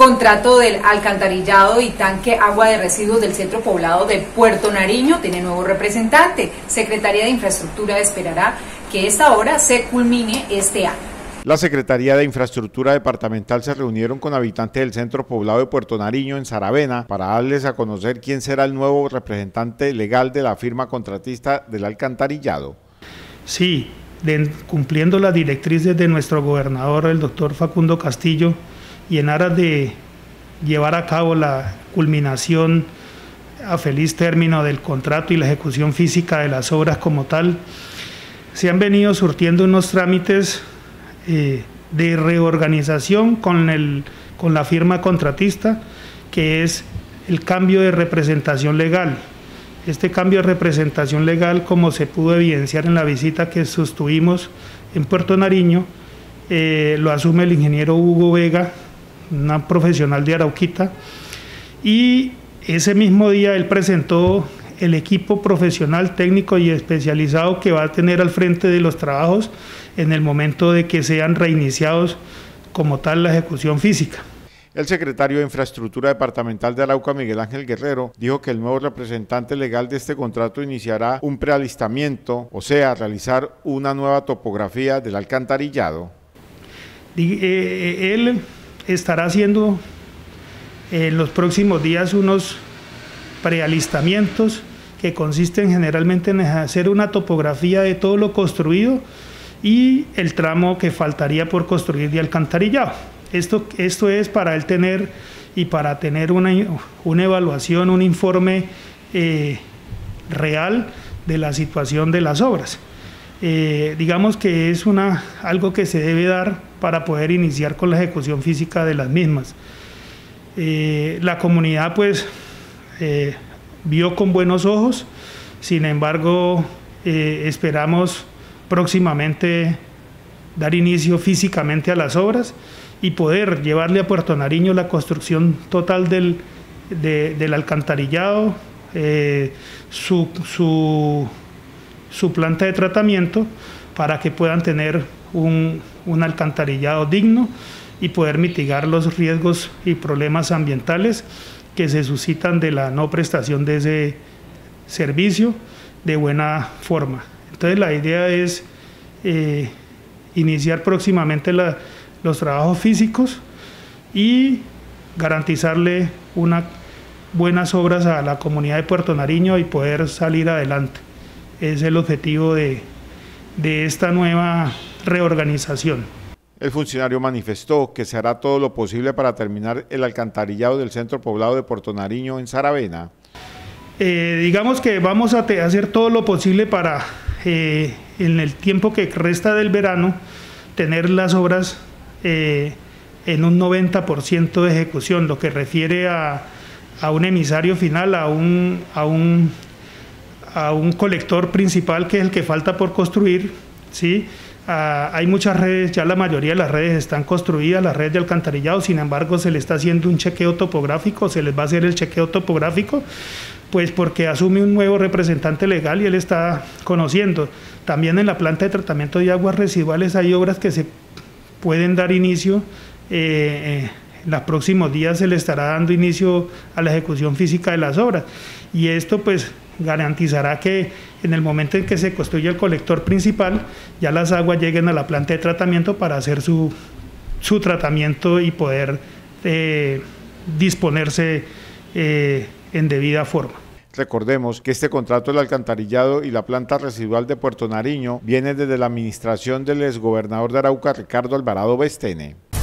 Contrato del alcantarillado y tanque agua de residuos del centro poblado de Puerto Nariño tiene nuevo representante. Secretaría de Infraestructura esperará que esta obra se culmine este año. La Secretaría de Infraestructura Departamental se reunieron con habitantes del centro poblado de Puerto Nariño en Saravena para darles a conocer quién será el nuevo representante legal de la firma contratista del alcantarillado. Sí, cumpliendo las directrices de nuestro gobernador, el doctor Facundo Castillo, y en aras de llevar a cabo la culminación a feliz término del contrato y la ejecución física de las obras como tal, se han venido surtiendo unos trámites de reorganización con la firma contratista, que es el cambio de representación legal. Este cambio de representación legal, como se pudo evidenciar en la visita que sostuvimos en Puerto Nariño, lo asume el ingeniero Hugo Vega, una profesional de Arauquita, y ese mismo día él presentó el equipo profesional, técnico y especializado que va a tener al frente de los trabajos en el momento de que sean reiniciados como tal la ejecución física. El secretario de Infraestructura Departamental de Arauca, Miguel Ángel Guerrero, dijo que el nuevo representante legal de este contrato iniciará un prealistamiento, o sea, realizar una nueva topografía del alcantarillado. Él estará haciendo en los próximos días unos prealistamientos que consisten generalmente en hacer una topografía de todo lo construido y el tramo que faltaría por construir de alcantarillado. Esto es para él tener y para tener una evaluación, un informe real de la situación de las obras. Digamos que es algo que se debe dar para poder iniciar con la ejecución física de las mismas. La comunidad pues vio con buenos ojos, sin embargo esperamos próximamente dar inicio físicamente a las obras y poder llevarle a Puerto Nariño la construcción total del alcantarillado, su planta de tratamiento, para que puedan tener un alcantarillado digno y poder mitigar los riesgos y problemas ambientales que se suscitan de la no prestación de ese servicio de buena forma. Entonces la idea es iniciar próximamente los trabajos físicos y garantizarle unas buenas obras a la comunidad de Puerto Nariño y poder salir adelante. Es el objetivo de esta nueva reorganización. El funcionario manifestó que se hará todo lo posible para terminar el alcantarillado del centro poblado de Puerto Nariño en Saravena. Digamos que vamos a hacer todo lo posible para, en el tiempo que resta del verano, tener las obras en un 90% de ejecución, lo que refiere a un emisario final, a un colector principal, que es el que falta por construir, ¿sí? Hay muchas redes, ya la mayoría de las redes están construidas, las redes de alcantarillado, sin embargo se le está haciendo un chequeo topográfico, se les va a hacer el chequeo topográfico, pues porque asume un nuevo representante legal y él está conociendo. También en la planta de tratamiento de aguas residuales hay obras que se pueden dar inicio, en los próximos días se le estará dando inicio a la ejecución física de las obras, y esto pues garantizará que en el momento en que se construya el colector principal, ya las aguas lleguen a la planta de tratamiento para hacer su tratamiento y poder disponerse en debida forma. Recordemos que este contrato del alcantarillado y la planta residual de Puerto Nariño viene desde la administración del exgobernador de Arauca, Ricardo Alvarado Bestene.